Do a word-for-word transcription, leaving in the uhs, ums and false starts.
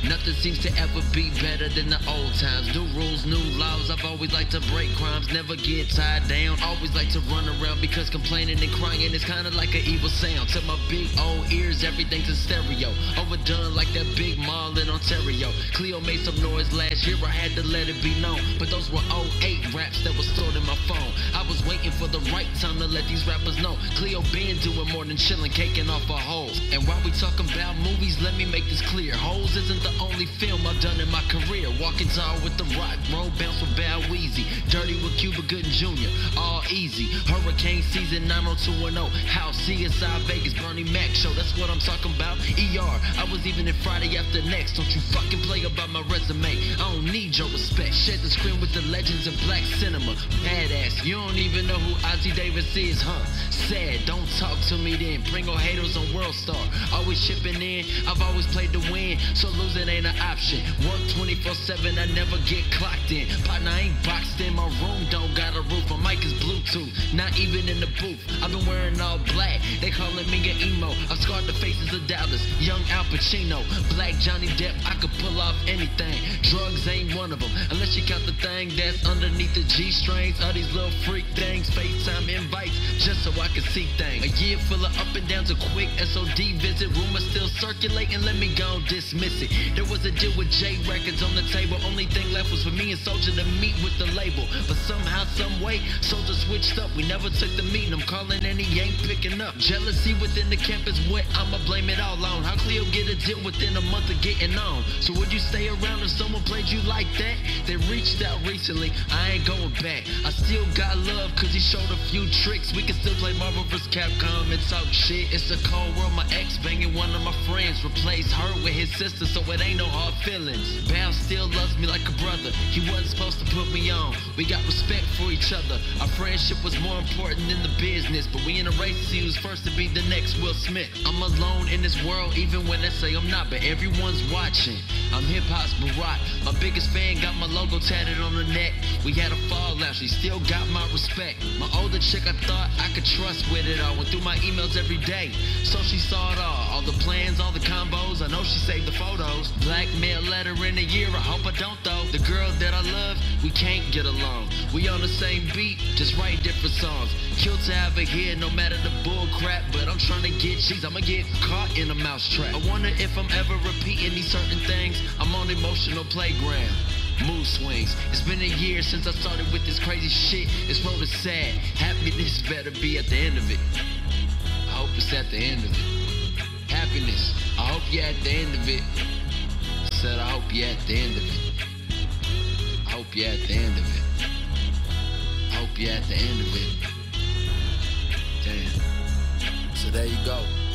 Nothing seems to ever be better than the old times. New rules, new laws, I've always liked to break crimes. Never get tied down, always like to run around. Because complaining and crying is kinda like an evil sound. To my big old ears, everything's in stereo. Overdone like that big mall in Ontario. Cleo made some noise last year, I had to let it be known. But those were oh eight raps that was stored in my phone. I was waiting for the right time to let these rappers know. Cleo been doing more than chilling, caking off our hoes. And while we talking about movies, let me make this clear. Hoes isn't the only film I've done in my career. Walking tall with The Rock, roll bounce with Bow Weezy, dirty with Cuba Gooding Junior, all easy. Hurricane season nine oh two one oh, House, C S I Vegas, Bernie Mac show, that's what I'm talking about. E R, I was even in Friday After Next. Don't you fucking play about my resume, I don't need your respect. Share the screen with the legends of black cinema. Badass, you don't even know who Ozzie Davis is, huh? Sad, don't talk to me then. Bring on haters on World Star. Always chipping in, I've always played to win, so losing ain't an option. Work twenty-four seven, I never get clocked in. Partner, I ain't boxed in, my room don't got a roof. My mic is Bluetooth, not even in the booth. I've been wearing all black, they calling me an emo. I've scarred the faces of Dallas, young Al Pacino, black Johnny Depp, I could pull off anything. Drugs ain't one of them, unless you count the thing that's underneath the G-strings. All these little freak things, FaceTime invites, just so I can see things. A year full of up and downs, a quick S O D visit. Rumors still circulating, let me go dismiss it. There was a deal with J Records on the table. Only thing left was for me and Soldier to meet with the label. But somehow, some way, Soldier switched up. We never took the meeting, I'm calling and he ain't picking up. Jealousy within the camp is what I'ma blame it all on. How Cleo get a deal within a month of getting on? So would you stay around if someone played you like that? They reached out recently, I ain't going back. I still got love cause he showed a few tricks. We can still play Marvel versus. Capcom and talk shit. It's a cold world, my ex banging one of my friends. Replaced her with his sister, so it ain't no hard feelings. Bow still loves me like a brother. He wasn't supposed to put me on. We got respect for each other. Our friendship was more important than the business. But we in a race to see who's first to be the next Will Smith. I'm alone in this world, even when they say I'm not. But everyone's watching. I'm hip-hop's Barack. My biggest fan got my logo tatted on the neck. We had a fallout, she still got my respect. My older chick I thought I could trust with it all. Went through my emails every day, so she saw it all. All the plans, all the combos, I know she saved the photos. Blackmail letter in a year, I hope I don't though. The girl that I love, we can't get along. We on the same beat, just write different songs. Killed to have her here, no matter the bull crap. But I'm trying to get cheese, I'ma get caught in a mousetrap. I wonder if I'm ever repeating these certain things. I'm on emotional playground. Mood swings. It's been a year since I started with this crazy shit. This road is sad. Happiness better be at the end of it. I hope it's at the end of it. Happiness. I hope you're at the end of it. Said I hope you're at the end of it. I hope you're at the end of it. I hope you're at the end of it. Damn. So there you go.